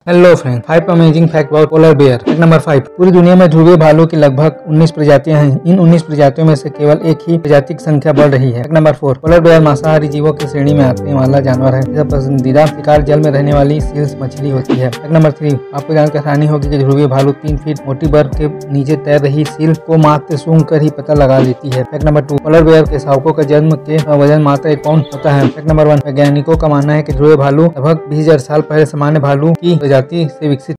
Hello friend, 5 amazing fact about polar bear. Fact number 5। पूरी दुनिया में ध्रुवीय भालू की लगभग 19 प्रजातियां हैं। इन 19 प्रजातियों में से केवल एक ही प्रजाति की संख्या बढ़ रही है। Fact number 4। पोलर बेयर मांसाहारी जीवों की श्रेणी में आने वाला जानवर है। इसका पसंदीदा शिकार जल में रहने वाली सील्स मछली होती है। Fact number 3। आपको जानकर हैरानी होगी कि ध्रुवीय भालू 3 फीट मोटी बर्फ के नीचे तैर रही सील को मात्र सूंघ कर ही पता लगा लेती है। Fact number 2। पोलर बेयर के शावकों का जन्म के वजन मात्र 1 पाउंड होता है। Fact number 1। वैज्ञानिकों का मानना है कि ध्रुवीय भालू लगभग 20,000 साल पहले सामान्य भालू की प्रजाति से विकसित